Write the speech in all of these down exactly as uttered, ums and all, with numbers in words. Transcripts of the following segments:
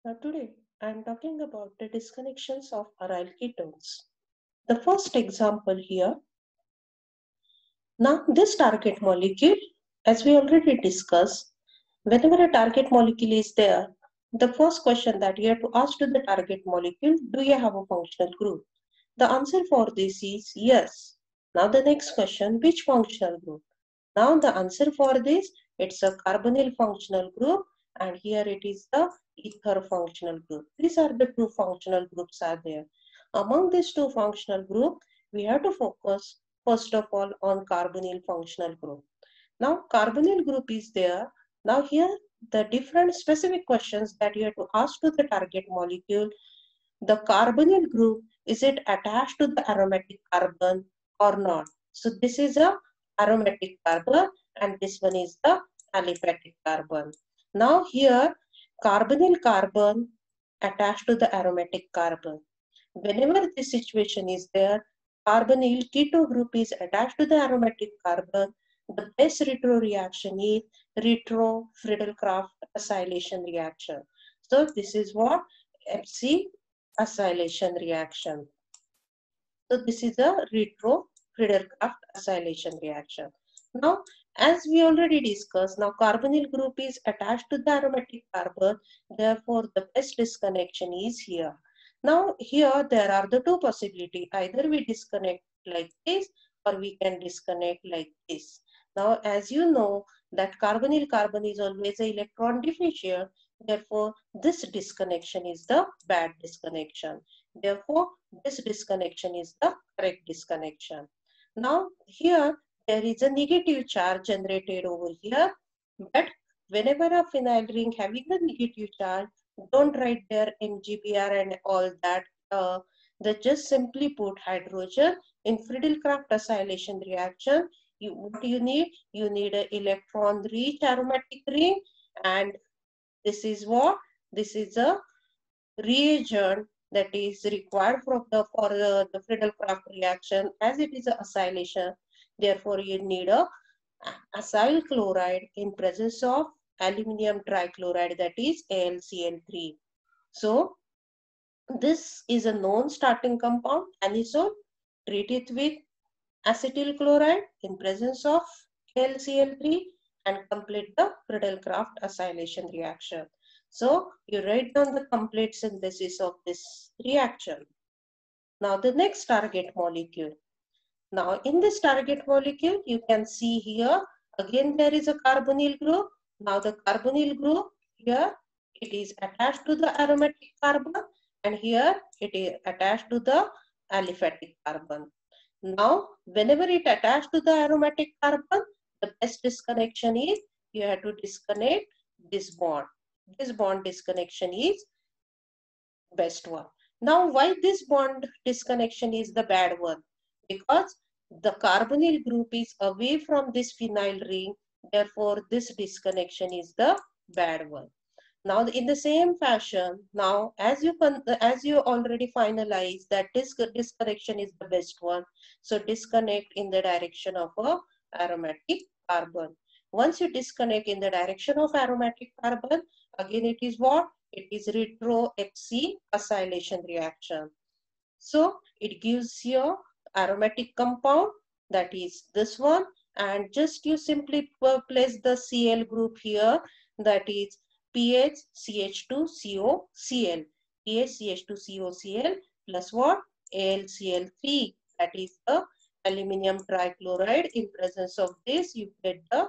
Now today I am talking about the disconnections of aryl ketones. The first example here. Now this target molecule, as we already discussed, whenever a target molecule is there, the first question that you have to ask to the target molecule, do you have a functional group? The answer for this is yes. Now the next question, which functional group? Now the answer for this, it's a carbonyl functional group, and here it is the ether functional group. These are the two functional groups are there. Among these two functional group, we have to focus first of all on carbonyl functional group. Now carbonyl group is there. Now here the different specific questions that you have to ask to the target molecule. The carbonyl group, is it attached to the aromatic carbon or not? So this is a aromatic carbon and this one is the aliphatic carbon. Now here carbonyl carbon attached to the aromatic carbon. Whenever this situation is there, carbonyl keto group is attached to the aromatic carbon. The best retro reaction is retro Friedel-Crafts acylation reaction. So this is what F C acylation reaction. So this is a retro Friedel-Crafts acylation reaction. Now, as we already discussed, now carbonyl group is attached to the aromatic carbon. Therefore, the best disconnection is here. Now, here there are the two possibilities. Either we disconnect like this or we can disconnect like this. Now, as you know that carbonyl carbon is always an electron deficient. Therefore, this disconnection is the bad disconnection. Therefore, this disconnection is the correct disconnection. Now, here there is a negative charge generated over here, but whenever a phenyl ring having a negative charge, don't write there M G B R and all that. Uh, they just simply put hydrogen in Friedel-Crafts acylation reaction. You, what you need? You need an electron-rich aromatic ring, and this is what? This is a reagent that is required for the, for the, the Friedel-Crafts reaction, as it is a acylation. Therefore, you need a acyl chloride in presence of aluminium trichloride, that is A L C L three. So, this is a known starting compound, anisole. Treat it with acetyl chloride in presence of A L C L three and complete the Friedel-Crafts acylation reaction. So you write down the complete synthesis of this reaction. Now the next target molecule. Now in this target molecule, you can see here, again there is a carbonyl group. Now the carbonyl group here, it is attached to the aromatic carbon, and here it is attached to the aliphatic carbon. Now, whenever it attached to the aromatic carbon, the best disconnection is you have to disconnect this bond. This bond disconnection is best one. Now, why this bond disconnection is the bad one? Because the carbonyl group is away from this phenyl ring. Therefore, this disconnection is the bad one. Now, in the same fashion, now as you as you already finalized that this disconnection is the best one, so disconnect in the direction of a aromatic carbon. Once you disconnect in the direction of aromatic carbon, again it is what? It is retro F C acylation reaction. So it gives you aromatic compound, that is this one, and just you simply place the Cl group here, that is P H C H two C O C L. P H C H two C O C L plus what? A L C L three. That is the aluminium trichloride. In presence of this, you get the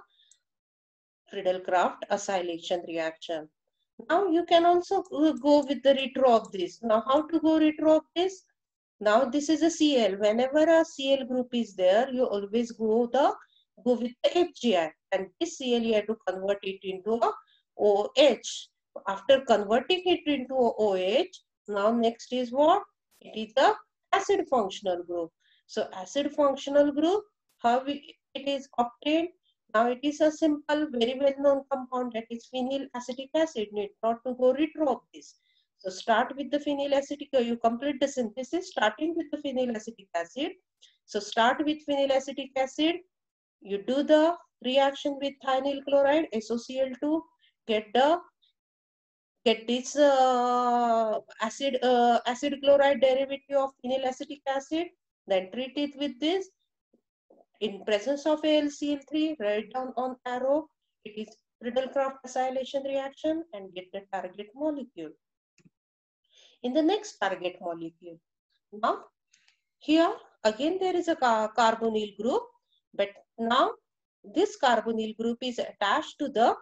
Friedel-Crafts acylation reaction. Now you can also go with the retro of this. Now how to go retro of this? Now this is a Cl. Whenever a Cl group is there, you always go the go with the F G I, and this Cl you have to convert it into a OH. After converting it into a OH, now next is what? It is the acid functional group. So acid functional group, how it is obtained? Now it is a simple, very well known compound, that is phenyl acetic acid. Need not to go retro of this. So start with the phenyl acetic, you complete the synthesis starting with the phenyl acetic acid. So start with phenyl acetic acid, you do the reaction with thionyl chloride, S O C L two, get the get this uh, acid uh, acid chloride derivative of phenyl acetic acid, then treat it with this. In presence of A L C L three, write down on arrow, it is Friedel-Crafts acylation reaction and get the target molecule. In the next target molecule, now here again there is a car carbonyl group, but now this carbonyl group is attached to the,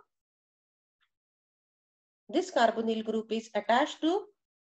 this carbonyl group is attached to,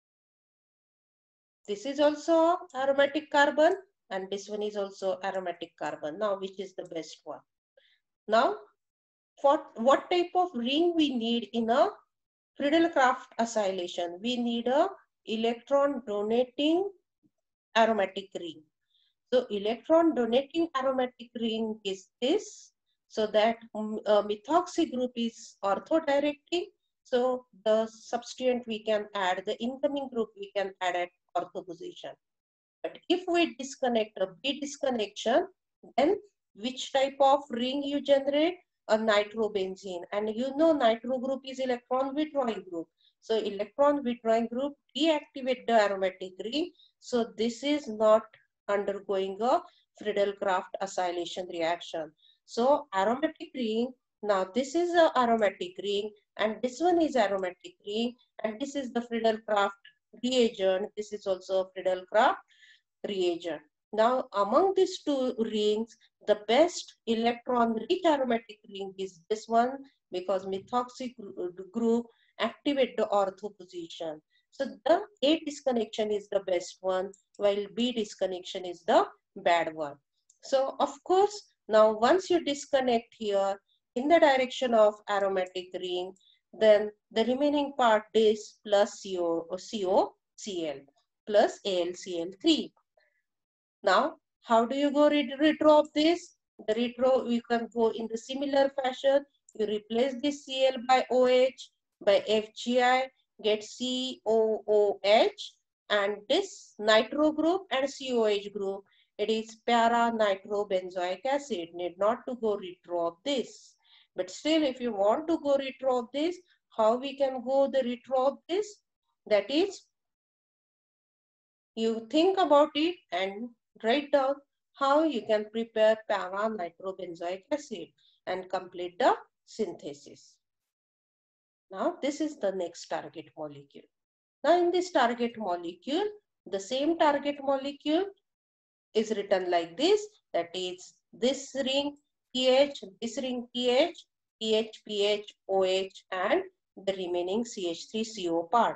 this is also aromatic carbon and this one is also aromatic carbon. Now which is the best one? Now for what type of ring we need in a Friedel-Crafts acylation? We need a electron donating aromatic ring. So electron donating aromatic ring is this. So that um, uh, methoxy group is orthodirecting. So the substituent we can add, the incoming group we can add at ortho position. But if we disconnect a B disconnection, then which type of ring you generate? A nitrobenzene. And you know nitro group is electron withdrawing group. So electron withdrawing group deactivate the aromatic ring. So this is not undergoing a Friedel-Crafts acylation reaction. So aromatic ring, now this is a aromatic ring and this one is aromatic ring and this is the Friedel-Crafts reagent. This is also a Friedel-Crafts reagent. Now, among these two rings, the best electron-rich aromatic ring is this one because methoxy group activate the ortho position. So the A disconnection is the best one, while B disconnection is the bad one. So of course, now once you disconnect here in the direction of aromatic ring, then the remaining part is plus CO, COCl plus A L C L three. Now, how do you go re retro of this? The retro, you can go in the similar fashion. You replace this Cl by OH, by FgI, get C O O H, and this nitro group and COH group, it is para-nitrobenzoic acid. Need not to go retro of this. But still, if you want to go retro of this, how we can go the retro of this? That is, you think about it and write down how you can prepare para-nitrobenzoic acid and complete the synthesis. Now this is the next target molecule. Now in this target molecule, the same target molecule is written like this, that is this ring pH, this ring pH, pH, pH, OH and the remaining C H three C O part.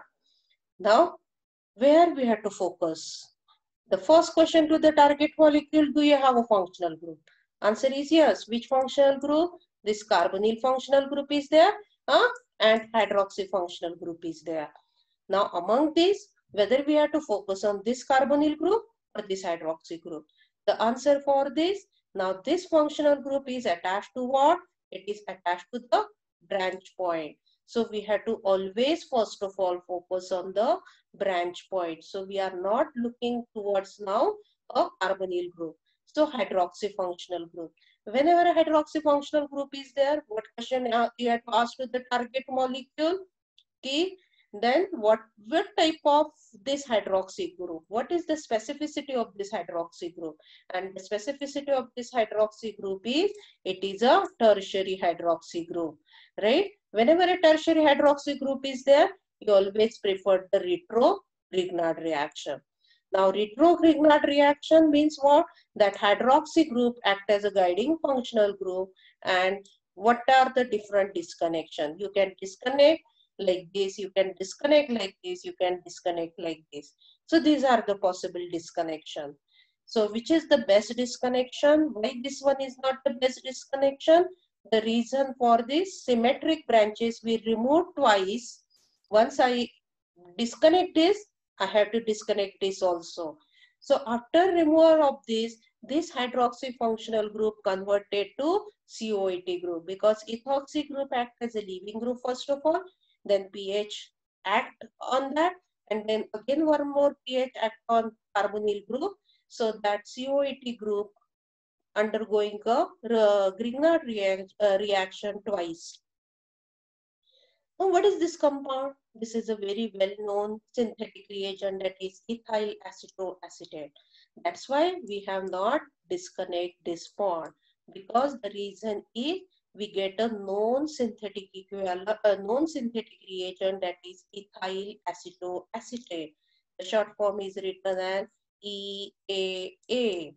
Now where we have to focus? The first question to the target molecule, do you have a functional group? Answer is yes. Which functional group? This carbonyl functional group is there, huh? And hydroxy functional group is there. Now among these, whether we have to focus on this carbonyl group or this hydroxy group. The answer for this, now this functional group is attached to what? It is attached to the branch point. So we have to always first of all focus on the branch point. So we are not looking towards now a carbonyl group. So hydroxy functional group. Whenever a hydroxy functional group is there, what question you have to ask to the target molecule? Key. Then what, what type of this hydroxy group? What is the specificity of this hydroxy group? And the specificity of this hydroxy group is, it is a tertiary hydroxy group, right? Whenever a tertiary hydroxy group is there, you always prefer the retro-Grignard reaction. Now, retro-Grignard reaction means what? That hydroxy group act as a guiding functional group. And what are the different disconnection? You can disconnect like this, you can disconnect like this, you can disconnect like this. So these are the possible disconnection. So which is the best disconnection? Why this one is not the best disconnection? The reason for this, symmetric branches we remove twice. Once I disconnect this, I have to disconnect this also. So after removal of this, this hydroxy functional group converted to C O A T group, because ethoxy group acts as a leaving group first of all, then pH act on that, and then again one more pH act on carbonyl group. So that C O A T group undergoing a uh, Grignard rea uh, reaction twice. Now, what is this compound? This is a very well-known synthetic reagent, that is ethyl acetoacetate. That's why we have not disconnect this bond, because the reason is we get a known synthetic equivalent, a known synthetic reagent, that is ethyl acetoacetate. The short form is written as E A A.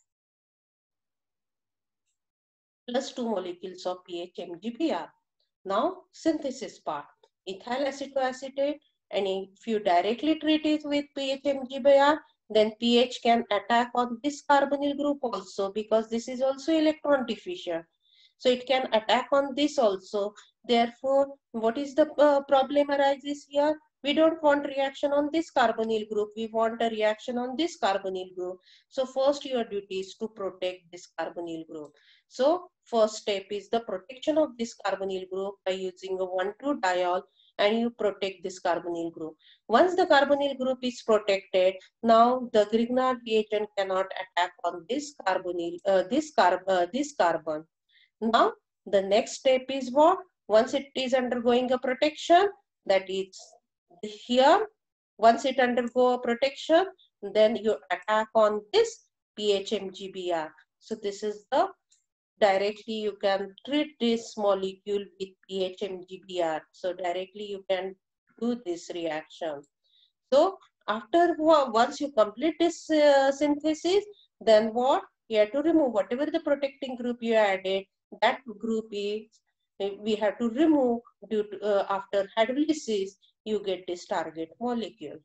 Plus two molecules of PHMGBr. Now, synthesis part. Ethyl acetoacetate, and if you directly treat it with PHMGBr, then pH can attack on this carbonyl group also, because this is also electron deficient. So it can attack on this also. Therefore, what is the uh, problem arises here? We don't want reaction on this carbonyl group. We want a reaction on this carbonyl group. So first your duty is to protect this carbonyl group. So first step is the protection of this carbonyl group by using a one two diol, and you protect this carbonyl group. Once the carbonyl group is protected, now the Grignard reagent cannot attack on this carbonyl, uh, this, carb, uh, this carbon. Now the next step is what? Once it is undergoing a protection, that is here, once it undergo a protection, then you attack on this PHMGBr. So this is the directly you can treat this molecule with PHMGBr. So directly you can do this reaction. So after once you complete this uh, synthesis, then what? You have to remove whatever the protecting group you added. That group is, we have to remove due to, uh, after hydrolysis, you get this target molecule.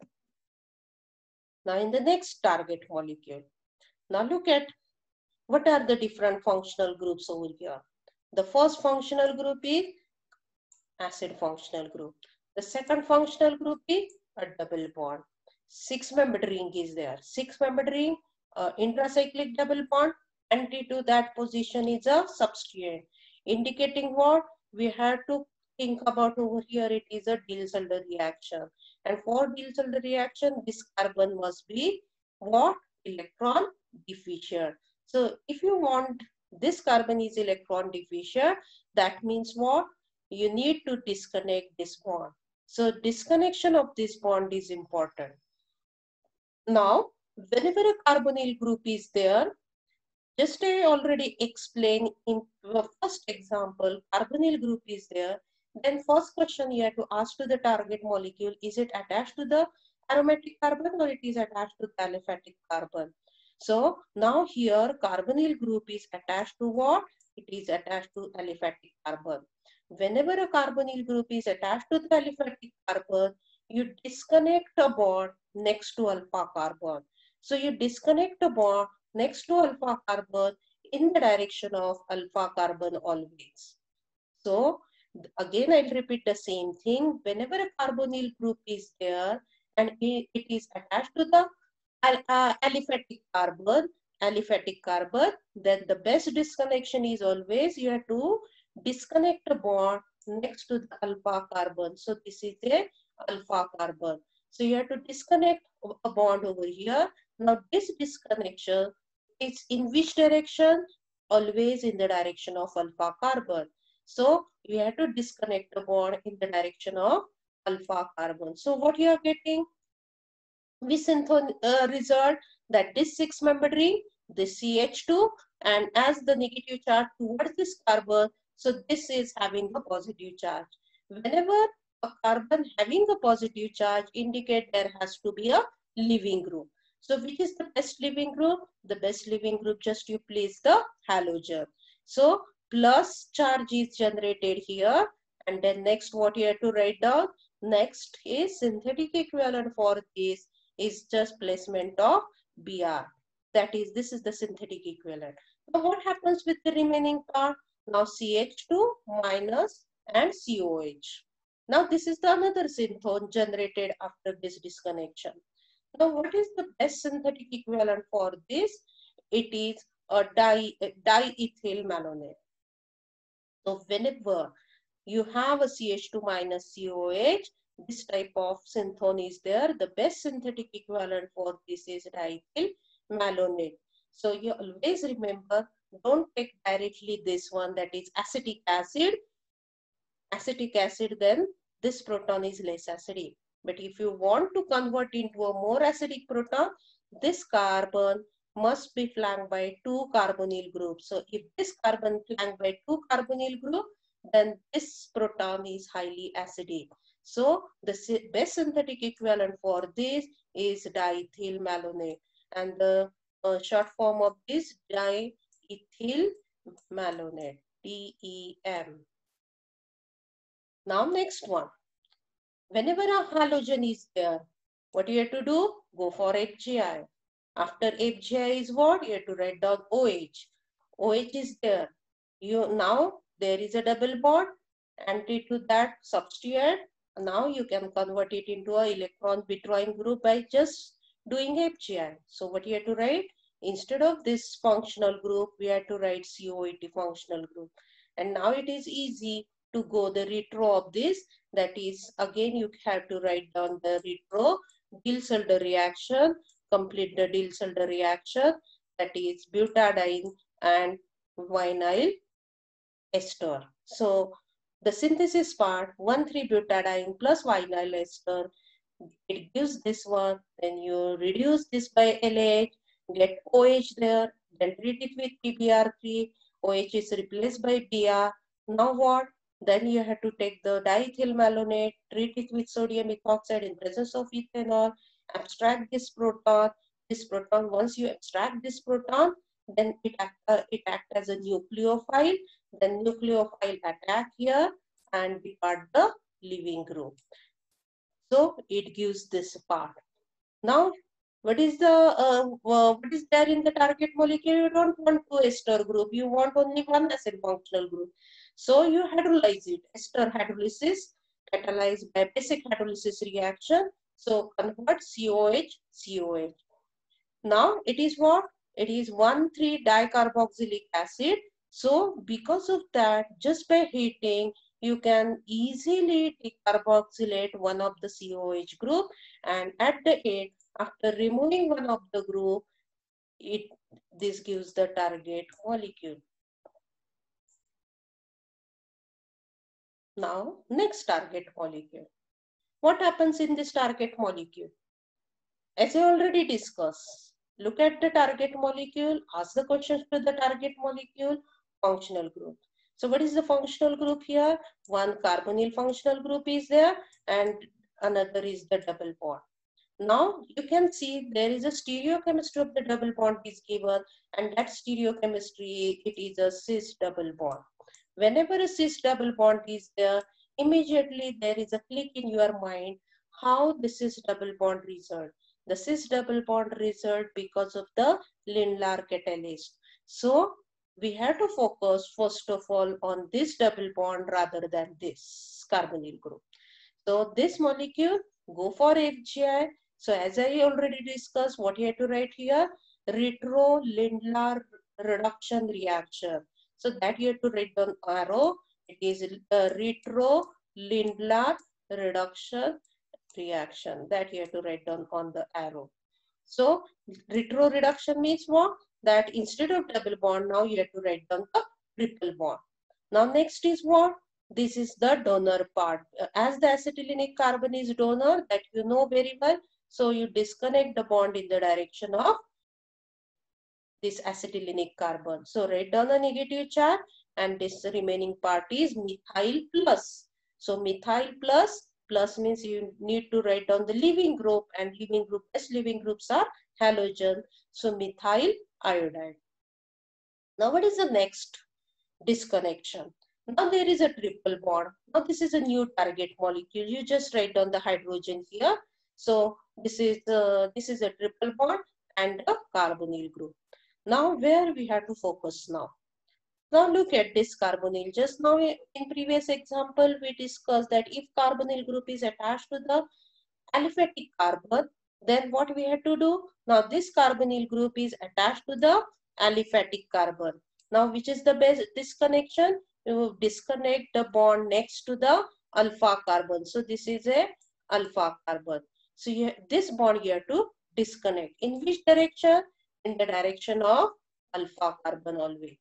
Now in the next target molecule, now look at what are the different functional groups over here. The first functional group is acid functional group. The second functional group is a double bond. Six-membered ring is there. Six-membered ring, uh, intracyclic double bond. Anti to that position is a substituent. Indicating what? We have to think about over here, it is a Diels-Alder reaction. And for Diels-Alder reaction, this carbon must be what? Electron deficient. So if you want this carbon is electron deficient, that means what? You need to disconnect this bond. So disconnection of this bond is important. Now, whenever a carbonyl group is there, just I already explained in the first example, carbonyl group is there. Then first question you have to ask to the target molecule, is it attached to the aromatic carbon or it is attached to the aliphatic carbon? So now here carbonyl group is attached to what? It is attached to aliphatic carbon. Whenever a carbonyl group is attached to the aliphatic carbon, you disconnect a bond next to alpha carbon. So you disconnect a bond next to alpha carbon in the direction of alpha carbon always. So again, I'll repeat the same thing. Whenever a carbonyl group is there and it is attached to the uh, aliphatic carbon, aliphatic carbon, then the best disconnection is always you have to disconnect a bond next to the alpha carbon. So this is a alpha carbon. So you have to disconnect a bond over here. Now this disconnection is in which direction? Always in the direction of alpha carbon. So you have to disconnect the bond in the direction of alpha carbon. So what you are getting? We synthon uh, result that this six-membered ring, this C H two, and as the negative charge towards this carbon, so this is having a positive charge. Whenever a carbon having a positive charge indicate there has to be a leaving group. So which is the best leaving group? The best leaving group, just you place the halogen. So plus charge is generated here, and then next what you have to write down? Next is synthetic equivalent for this is just placement of B R. That is, this is the synthetic equivalent. Now what happens with the remaining part? Now C H two minus and C O H. Now this is the another synthone generated after this disconnection. Now what is the best synthetic equivalent for this? It is a di diethyl malonate. So whenever you have a C H two minus C O H, this type of synthone is there. The best synthetic equivalent for this is diethyl malonate. So you always remember, don't take directly this one, that is acetic acid, acetic acid, then this proton is less acidic. But if you want to convert into a more acidic proton, this carbon must be flanked by two carbonyl groups. So if this carbon flanked by two carbonyl group, then this proton is highly acidic. So the best synthetic equivalent for this is diethyl malonate, and the uh, short form of this diethyl malonate, D E M. Now next one. Whenever a halogen is there, what you have to do? Go for F G I. After F G I is what? You have to write down OH. OH is there. You now there is a double bond. Anti to that substitute. Now you can convert it into a electron withdrawing group by just doing F G I. So what you have to write? Instead of this functional group, we have to write C O A T functional group. And now it is easy to go the retro of this. That is, again, you have to write down the retro Diels-Alder reaction, complete the Diels-Alder reaction, that is butadiene and vinyl ester. So the synthesis part, one three butadiene plus vinyl ester, it gives this one. Then you reduce this by L H, get OH there, then treat it with P B R three, OH is replaced by B R. Now what? Then you have to take the diethyl malonate, treat it with sodium ethoxide in presence of ethanol, abstract this proton. This proton, once you extract this proton, then it act, uh, it act as a nucleophile. Then nucleophile attack here and depart the leaving group. So it gives this part. Now, what is the uh, uh, what is there in the target molecule? You don't want two ester group. You want only one acid functional group. So you hydrolyze it. Ester hydrolysis catalyzed by basic hydrolysis reaction. So convert C O H, C O H. Now it is what? It is one three dicarboxylic acid. So because of that, just by heating, you can easily decarboxylate one of the C O H group, and at the end, after removing one of the group, it this gives the target molecule. Now, next target molecule. What happens in this target molecule? As I already discussed, look at the target molecule, ask the questions to the target molecule, functional group. So what is the functional group here? One carbonyl functional group is there and another is the double bond. Now you can see there is a stereochemistry of the double bond is given, and that stereochemistry, it is a cis double bond. Whenever a cis double bond is there, immediately there is a click in your mind how the cis double bond result. The cis double bond result because of the Lindlar catalyst. So we have to focus first of all on this double bond rather than this carbonyl group. So this molecule, go for F G I. So as I already discussed, what you have to write here? Retro Lindlar reduction reaction. So that you have to write down arrow. It is a retro Lindlar reduction reaction. That you have to write down on the arrow. So retro reduction means what? That instead of double bond, now you have to write down the triple bond. Now next is what? This is the donor part. As the acetylenic carbon is donor, that you know very well. So you disconnect the bond in the direction of this acetylenic carbon. So write down a negative charge, and this remaining part is methyl plus. So methyl plus, plus means you need to write down the leaving group, and leaving group, best leaving groups are halogen. So methyl iodide. Now what is the next disconnection? Now there is a triple bond. Now this is a new target molecule. You just write down the hydrogen here. So this is uh, this is a triple bond and a carbonyl group. Now where we have to focus now? Now look at this carbonyl. Just now in previous example we discussed that if carbonyl group is attached to the aliphatic carbon, then what we have to do? Now this carbonyl group is attached to the aliphatic carbon. Now which is the best disconnection? You disconnect the bond next to the alpha carbon. So this is a alpha carbon. So you, this bond you have to disconnect. In which direction? In the direction of alpha carbon always.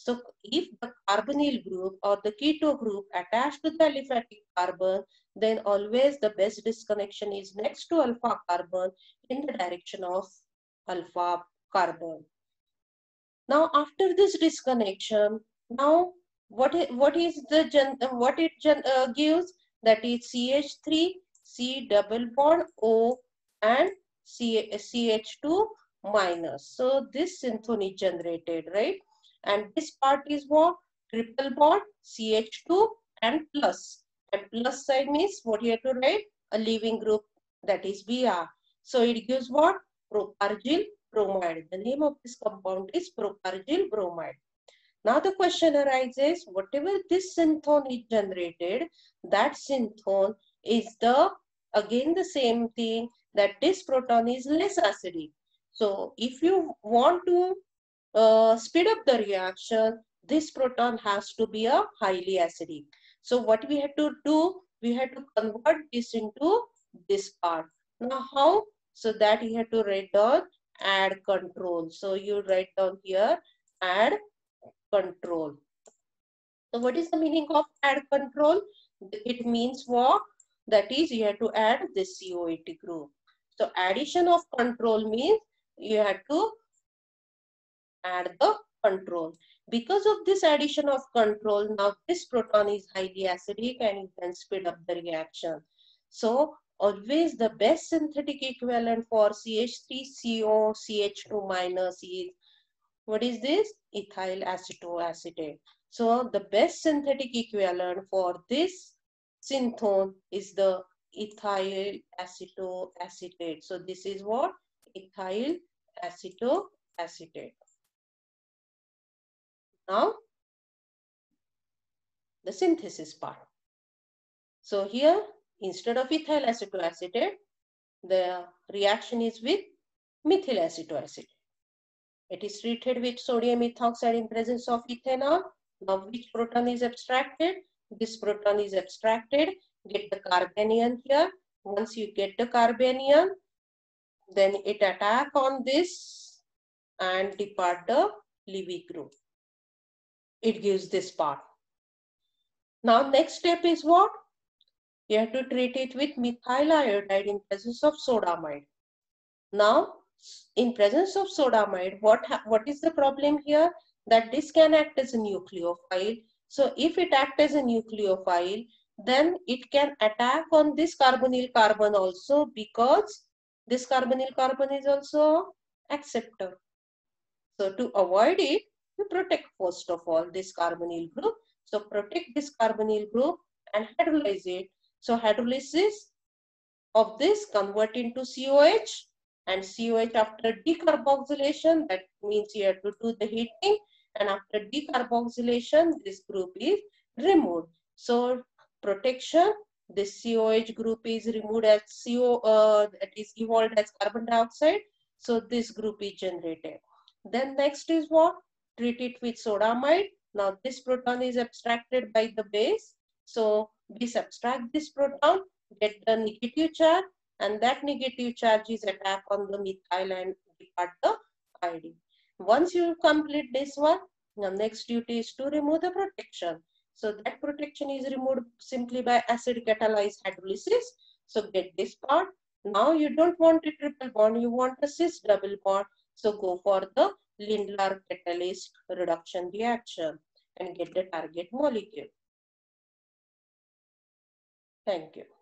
So if the carbonyl group or the keto group attached to the aliphatic carbon, then always the best disconnection is next to alpha carbon in the direction of alpha carbon. Now after this disconnection, now what is, what is the gen, what it gen, uh, gives? That is C H three, C double bond O and C, CH2 minus. So this synthone is generated, right? And this part is what? Triple bond C H two and plus. And plus side means what you have to write? A leaving group, that is B R. So it gives what? Propargyl bromide. The name of this compound is propargyl bromide. Now the question arises, whatever this synthone is generated, that synthone is the, again the same thing, that this proton is less acidic. So if you want to uh, speed up the reaction, this proton has to be a highly acidic. So what we had to do, we had to convert this into this part. Now how? So that you have to write down add control. So you write down here add control. So what is the meaning of add control? It means what? That is you have to add this C O eight group. So addition of control means you have to add the control. Because of this addition of control, now this proton is highly acidic and you can speed up the reaction. So always the best synthetic equivalent for C H three C O C H two minus is, what is this? Ethyl acetoacetate. So the best synthetic equivalent for this synthone is the ethyl acetoacetate. So this is what? Ethyl acetoacetate. Now the synthesis part. So here instead of ethyl acetoacetate, the reaction is with methyl acetoacetate. It is treated with sodium ethoxide in presence of ethanol. Now which proton is abstracted? This proton is abstracted. Get the carbanion here. Once you get the carbanion, then it attack on this and depart the Levy group. It gives this part. Now next step is what? You have to treat it with methyl iodide in presence of sodamide. Now in presence of sodamide, what, what is the problem here? That this can act as a nucleophile. So if it acts as a nucleophile, then it can attack on this carbonyl carbon also, because this carbonyl carbon is also acceptor. So to avoid it, you protect first of all this carbonyl group. So protect this carbonyl group and hydrolyze it. So hydrolysis of this convert into C O H, and C O H after decarboxylation, that means you have to do the heating, and after decarboxylation this group is removed. So protection, this C O H group is removed as C O, uh, that is evolved as carbon dioxide. So this group is generated. Then next is what? Treat it with sodamide. Now this proton is abstracted by the base. So we subtract this proton, get the negative charge, and that negative charge is attack on the methyl and depart the iodine. Once you complete this one, the next duty is to remove the protection. So that protection is removed simply by acid catalyzed hydrolysis. So get this part. Now you don't want a triple bond, you want a cis double bond. So go for the Lindlar catalyst reduction reaction and get the target molecule. Thank you.